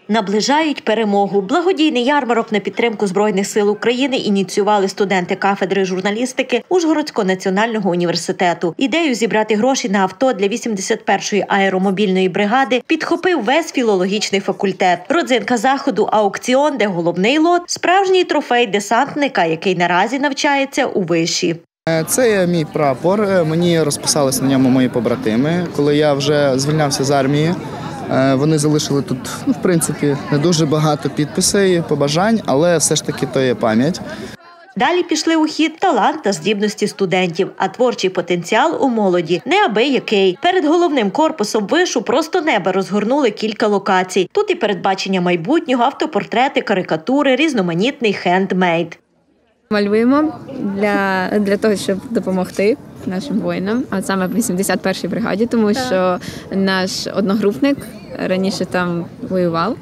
Наближають перемогу. Благодійний ярмарок на підтримку Збройних сил України ініціювали студенти кафедри журналістики Ужгородського національного університету. Ідею зібрати гроші на авто для 81-ї аеромобільної бригади підхопив весь філологічний факультет. Родзинка заходу – аукціон, де головний лот – справжній трофей десантника, який наразі навчається у виші. Це є мій прапор. Мені розписалися на ньому мої побратими. Коли я вже звільнявся з армії, вони залишили тут, в принципі, не дуже багато підписів, побажань, але все ж таки то є пам'ять. Далі пішли у хід талант та здібності студентів, а творчий потенціал у молоді неабиякий. Перед головним корпусом вишу просто неба розгорнули кілька локацій. Тут і передбачення майбутнього, автопортрети, карикатури, різноманітний хендмейд. Малюємо для того, щоб допомогти нашим воїнам, а саме в 81-й бригаді, тому що наш одногрупник раніше там воював.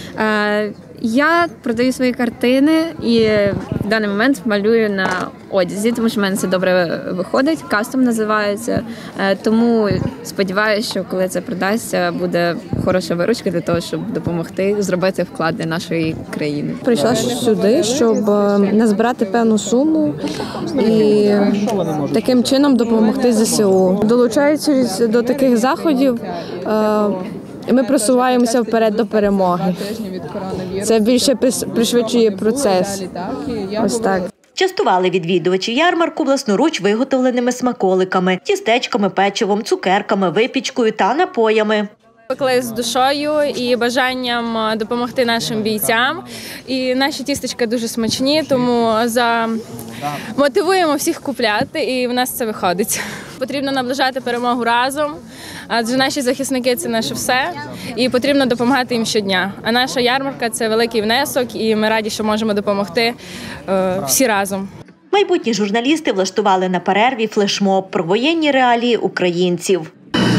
Я продаю свої картини і в даний момент малюю на одязі, тому що в мене це добре виходить, кастом називається. Тому сподіваюся, що коли це продасться, буде хороша виручка для того, щоб допомогти зробити вклад для нашої країни. Прийшла сюди, щоб назбирати певну суму і таким чином допомогти ЗСУ. Долучаючись до таких заходів, ми просуваємося вперед до перемоги. Це більше пришвидшує процес. Ось так. Частували відвідувачі ярмарку власноруч виготовленими смаколиками, тістечками, печивом, цукерками, випічкою та напоями. Пекли з душою і бажанням допомогти нашим бійцям. І наші тістечка дуже смачні, тому мотивуємо всіх купляти, і в нас це виходить. Потрібно наближати перемогу разом, адже наші захисники – це наше все, і потрібно допомагати їм щодня. А наша ярмарка – це великий внесок, і ми раді, що можемо допомогти всі разом. Майбутні журналісти влаштували на перерві флешмоб про воєнні реалії українців.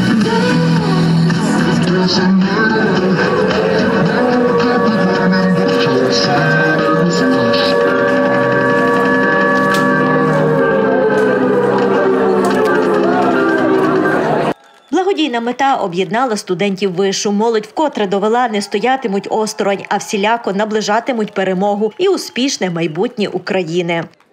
Благодійна мета об'єднала студентів вишу. Молодь вкотре довела, не стоятимуть осторонь, а всіляко наближатимуть перемогу і успішне майбутнє України.